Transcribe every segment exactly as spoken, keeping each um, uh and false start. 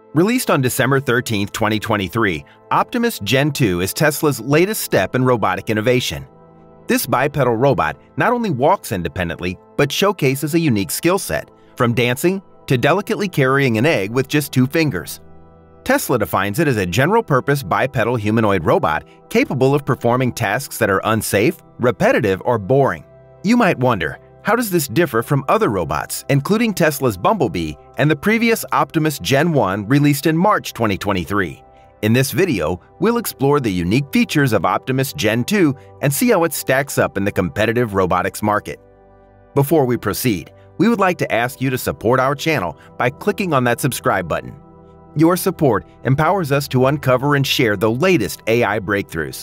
Released on December thirteenth, twenty twenty-three, Optimus Gen two is Tesla's latest step in robotic innovation. This bipedal robot not only walks independently, but showcases a unique skill set, from dancing to delicately carrying an egg with just two fingers. Tesla defines it as a general-purpose bipedal humanoid robot capable of performing tasks that are unsafe, repetitive, or boring. You might wonder, how does this differ from other robots, including Tesla's Bumblebee and the previous Optimus Gen one released in March twenty twenty-three? In this video, we'll explore the unique features of Optimus Gen two and see how it stacks up in the competitive robotics market. Before we proceed, we would like to ask you to support our channel by clicking on that subscribe button. Your support empowers us to uncover and share the latest A I breakthroughs.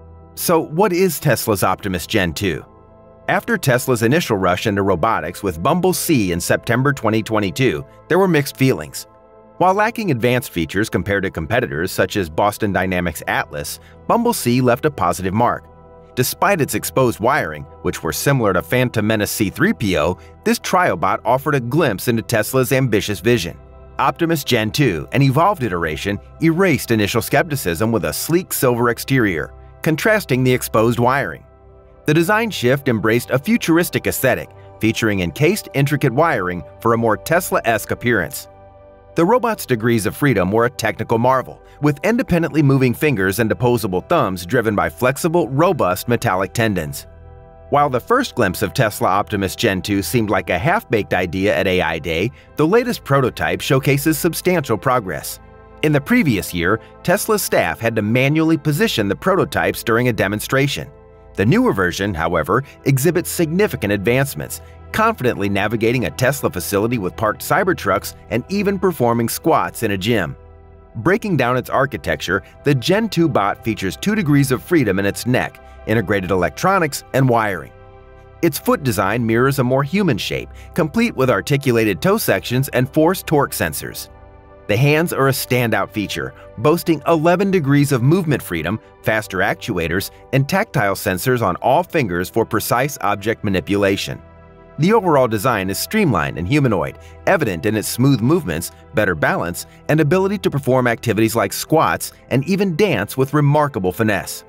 So what is Tesla's Optimus Gen two? After Tesla's initial rush into robotics with Bumblebee in September twenty twenty-two, there were mixed feelings. While lacking advanced features compared to competitors such as Boston Dynamics' Atlas, Bumblebee left a positive mark. Despite its exposed wiring, which were similar to Phantom Menace C three P O, this triobot offered a glimpse into Tesla's ambitious vision. Optimus Gen two, an evolved iteration, erased initial skepticism with a sleek silver exterior, contrasting the exposed wiring. The design shift embraced a futuristic aesthetic, featuring encased intricate wiring for a more Tesla-esque appearance. The robot's degrees of freedom were a technical marvel, with independently moving fingers and opposable thumbs driven by flexible, robust metallic tendons. While the first glimpse of Tesla Optimus Gen two seemed like a half-baked idea at A I Day, the latest prototype showcases substantial progress. In the previous year, Tesla's staff had to manually position the prototypes during a demonstration. The newer version, however, exhibits significant advancements, confidently navigating a Tesla facility with parked Cybertrucks and even performing squats in a gym. Breaking down its architecture, the Gen two bot features two degrees of freedom in its neck, integrated electronics, and wiring. Its foot design mirrors a more human shape, complete with articulated toe sections and force torque sensors. The hands are a standout feature, boasting eleven degrees of movement freedom, faster actuators, and tactile sensors on all fingers for precise object manipulation. The overall design is streamlined and humanoid, evident in its smooth movements, better balance, and ability to perform activities like squats and even dance with remarkable finesse.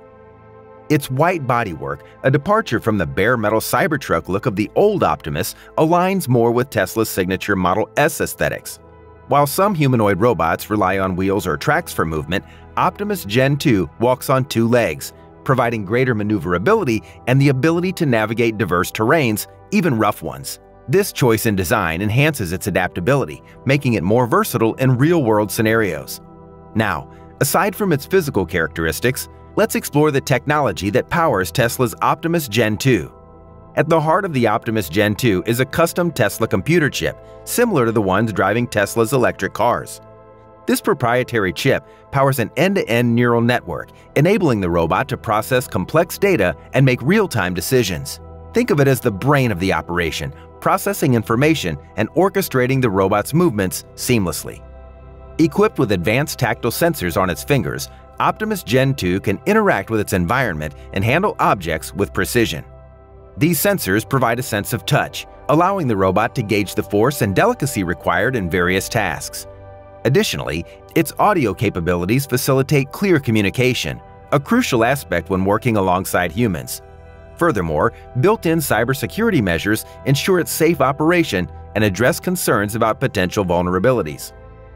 Its white bodywork, a departure from the bare metal Cybertruck look of the old Optimus, aligns more with Tesla's signature Model S aesthetics. While some humanoid robots rely on wheels or tracks for movement, Optimus Gen two walks on two legs, providing greater maneuverability and the ability to navigate diverse terrains, even rough ones. This choice in design enhances its adaptability, making it more versatile in real-world scenarios. Now, aside from its physical characteristics, let's explore the technology that powers Tesla's Optimus Gen two. At the heart of the Optimus Gen two is a custom Tesla computer chip, similar to the ones driving Tesla's electric cars. This proprietary chip powers an end-to-end neural network, enabling the robot to process complex data and make real-time decisions. Think of it as the brain of the operation, processing information and orchestrating the robot's movements seamlessly. Equipped with advanced tactile sensors on its fingers, Optimus Gen two can interact with its environment and handle objects with precision. These sensors provide a sense of touch, allowing the robot to gauge the force and delicacy required in various tasks. Additionally, its audio capabilities facilitate clear communication, a crucial aspect when working alongside humans. Furthermore, built-in cybersecurity measures ensure its safe operation and address concerns about potential vulnerabilities.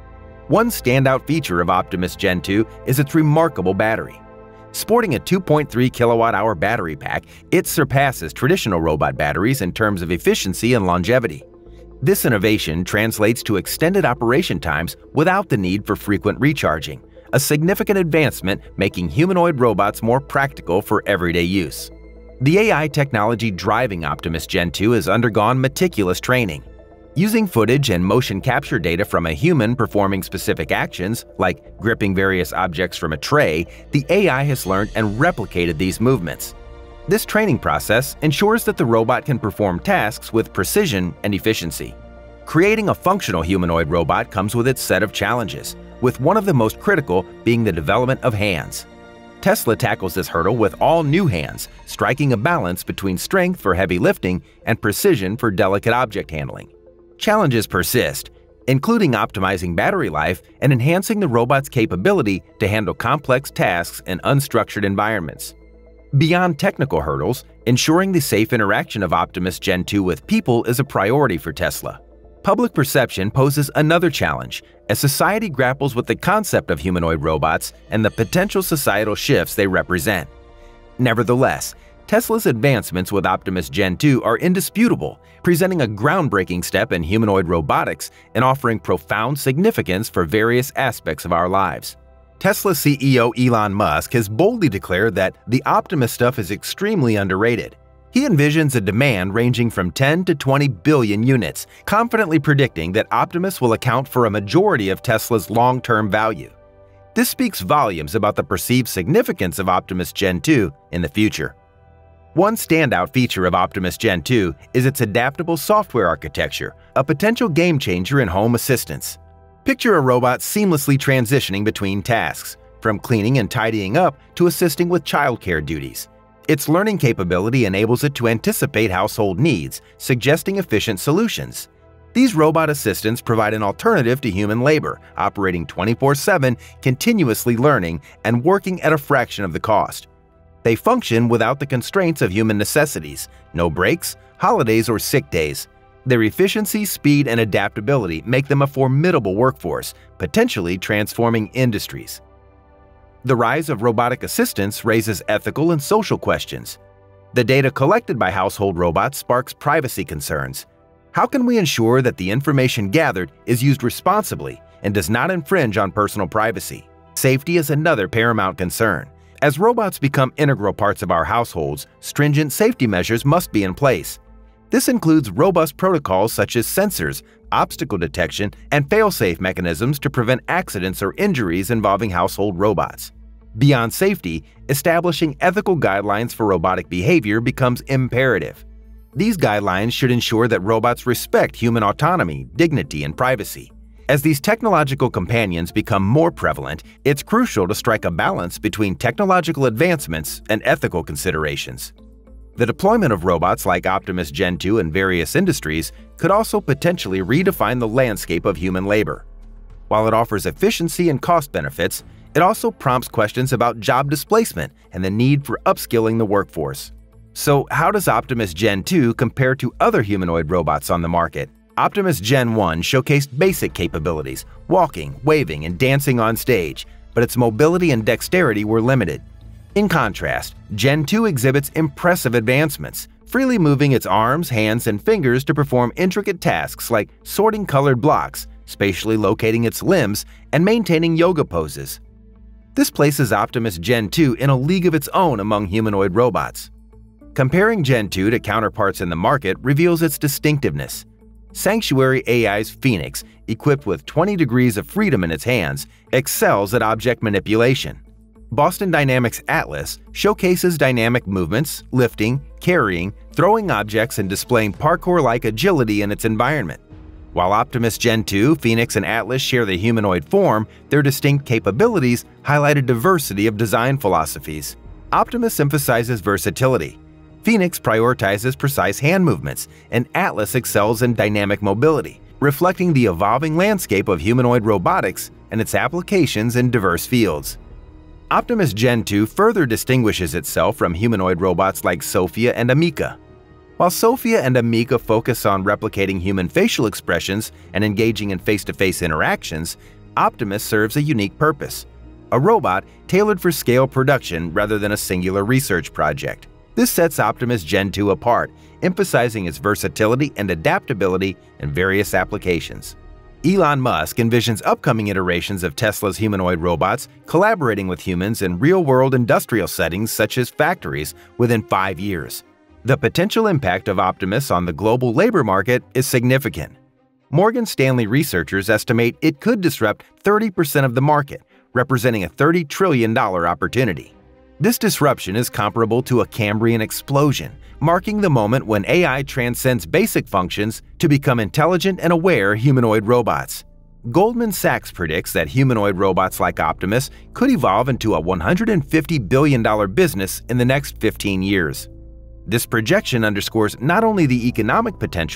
One standout feature of Optimus Gen two is its remarkable battery. Sporting a two point three kilowatt hour battery pack, it surpasses traditional robot batteries in terms of efficiency and longevity. This innovation translates to extended operation times without the need for frequent recharging, a significant advancement making humanoid robots more practical for everyday use. The A I technology driving Optimus Gen two has undergone meticulous training. Using footage and motion capture data from a human performing specific actions, like gripping various objects from a tray, the A I has learned and replicated these movements. This training process ensures that the robot can perform tasks with precision and efficiency. Creating a functional humanoid robot comes with its set of challenges, with one of the most critical being the development of hands. Tesla tackles this hurdle with all new hands, striking a balance between strength for heavy lifting and precision for delicate object handling. Challenges persist. including optimizing battery life and enhancing the robot's capability to handle complex tasks in unstructured environments. Beyond technical hurdles, ensuring the safe interaction of Optimus Gen two with people is a priority for Tesla. Public perception poses another challenge as society grapples with the concept of humanoid robots and the potential societal shifts they represent. Nevertheless, Tesla's advancements with Optimus Gen two are indisputable, presenting a groundbreaking step in humanoid robotics and offering profound significance for various aspects of our lives. Tesla C E O Elon Musk has boldly declared that the Optimus stuff is extremely underrated. He envisions a demand ranging from ten to twenty billion units, confidently predicting that Optimus will account for a majority of Tesla's long-term value. This speaks volumes about the perceived significance of Optimus Gen two in the future. One standout feature of Optimus Gen two is its adaptable software architecture, a potential game-changer in home assistance. Picture a robot seamlessly transitioning between tasks, from cleaning and tidying up to assisting with childcare duties. Its learning capability enables it to anticipate household needs, suggesting efficient solutions. These robot assistants provide an alternative to human labor, operating twenty-four seven, continuously learning, and working at a fraction of the cost. They function without the constraints of human necessities, no breaks, holidays, or sick days. Their efficiency, speed, and adaptability make them a formidable workforce, potentially transforming industries. The rise of robotic assistants raises ethical and social questions. The data collected by household robots sparks privacy concerns. How can we ensure that the information gathered is used responsibly and does not infringe on personal privacy? Safety is another paramount concern. As robots become integral parts of our households, stringent safety measures must be in place. This includes robust protocols such as sensors, obstacle detection, and fail-safe mechanisms to prevent accidents or injuries involving household robots. Beyond safety, establishing ethical guidelines for robotic behavior becomes imperative. These guidelines should ensure that robots respect human autonomy, dignity, and privacy. As these technological companions become more prevalent, it's crucial to strike a balance between technological advancements and ethical considerations. The deployment of robots like Optimus Gen two in various industries could also potentially redefine the landscape of human labor. While it offers efficiency and cost benefits, it also prompts questions about job displacement and the need for upskilling the workforce. So how does Optimus Gen two compare to other humanoid robots on the market? Optimus Gen one showcased basic capabilities, walking, waving, and dancing on stage, but its mobility and dexterity were limited. In contrast, Gen two exhibits impressive advancements, freely moving its arms, hands, and fingers to perform intricate tasks like sorting colored blocks, spatially locating its limbs, and maintaining yoga poses. This places Optimus Gen two in a league of its own among humanoid robots. Comparing Gen two to counterparts in the market reveals its distinctiveness. Sanctuary A I's Phoenix, equipped with twenty degrees of freedom in its hands, excels at object manipulation. Boston Dynamics Atlas showcases dynamic movements, lifting, carrying, throwing objects, and displaying parkour-like agility in its environment. While Optimus Gen two, Phoenix, and Atlas share the humanoid form, their distinct capabilities highlight a diversity of design philosophies. Optimus emphasizes versatility. Phoenix prioritizes precise hand movements, and Atlas excels in dynamic mobility, reflecting the evolving landscape of humanoid robotics and its applications in diverse fields. Optimus Gen two further distinguishes itself from humanoid robots like Sophia and Amika. While Sophia and Amika focus on replicating human facial expressions and engaging in face-to-face interactions, Optimus serves a unique purpose: a robot tailored for scale production rather than a singular research project. This sets Optimus Gen two apart, emphasizing its versatility and adaptability in various applications. Elon Musk envisions upcoming iterations of Tesla's humanoid robots collaborating with humans in real-world industrial settings such as factories within five years. The potential impact of Optimus on the global labor market is significant. Morgan Stanley researchers estimate it could disrupt thirty percent of the market, representing a thirty trillion dollar opportunity. This disruption is comparable to a Cambrian explosion, marking the moment when A I transcends basic functions to become intelligent and aware humanoid robots. Goldman Sachs predicts that humanoid robots like Optimus could evolve into a one hundred fifty billion dollar business in the next fifteen years. This projection underscores not only the economic potential,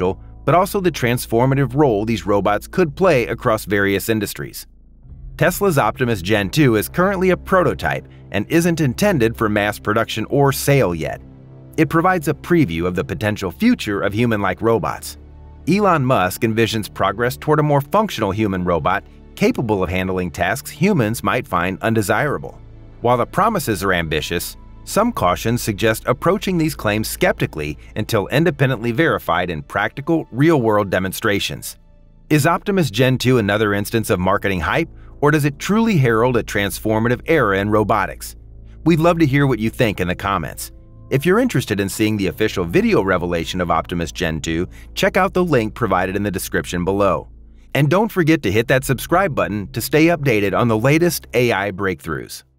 but also the transformative role these robots could play across various industries. Tesla's Optimus Gen two is currently a prototype and isn't intended for mass production or sale yet. It provides a preview of the potential future of human-like robots. Elon Musk envisions progress toward a more functional human robot capable of handling tasks humans might find undesirable. While the promises are ambitious, some cautions suggest approaching these claims skeptically until independently verified in practical, real-world demonstrations. Is Optimus Gen two another instance of marketing hype, or does it truly herald a transformative era in robotics? We'd love to hear what you think in the comments. If you're interested in seeing the official video revelation of Optimus Gen two, check out the link provided in the description below. And don't forget to hit that subscribe button to stay updated on the latest A I breakthroughs.